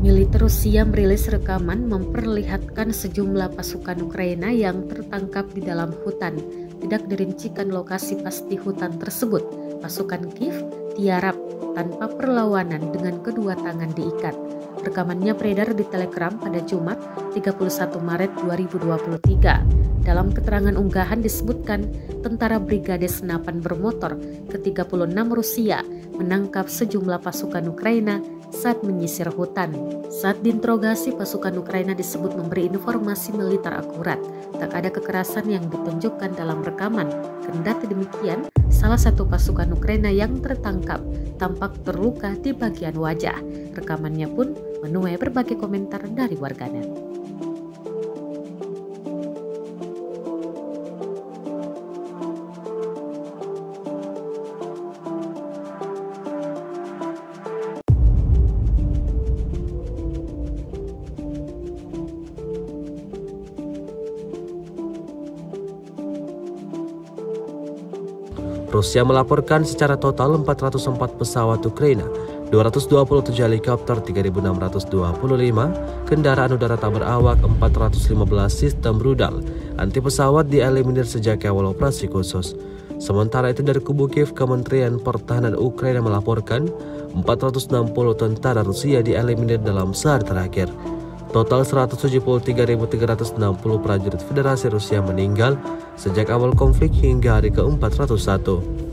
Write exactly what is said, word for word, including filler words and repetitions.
Militer Rusia merilis rekaman memperlihatkan sejumlah pasukan Ukraina yang tertangkap di dalam hutan. Tidak dirincikan lokasi pasti hutan tersebut. Pasukan Kiev tiarap tanpa perlawanan dengan kedua tangan diikat. Rekamannya beredar di Telegram pada Jumat tiga puluh satu Maret dua ribu dua puluh tiga. Dalam keterangan unggahan disebutkan tentara Brigade Senapan Bermotor ke tiga puluh enam Rusia menangkap sejumlah pasukan Ukraina saat menyisir hutan. Saat diinterogasi, pasukan Ukraina disebut memberi informasi militer akurat. Tak ada kekerasan yang ditunjukkan dalam rekaman. Kendati demikian, salah satu pasukan Ukraina yang tertangkap tampak terluka di bagian wajah. Rekamannya pun menuai berbagai komentar dari warganet. Rusia melaporkan secara total empat ratus empat pesawat Ukraina, dua ratus dua puluh tujuh helikopter, tiga ribu enam ratus dua puluh lima kendaraan udara tak berawak, empat ratus lima belas sistem rudal anti pesawat dieliminir sejak awal operasi khusus. Sementara itu dari kubu Kiev, Kementerian Pertahanan Ukraina melaporkan empat ratus enam puluh tentara Rusia dieliminir dalam sehari terakhir. Total seratus tujuh puluh tiga ribu tiga ratus enam puluh prajurit Federasi Rusia meninggal sejak awal konflik hingga hari ke empat ratus satu.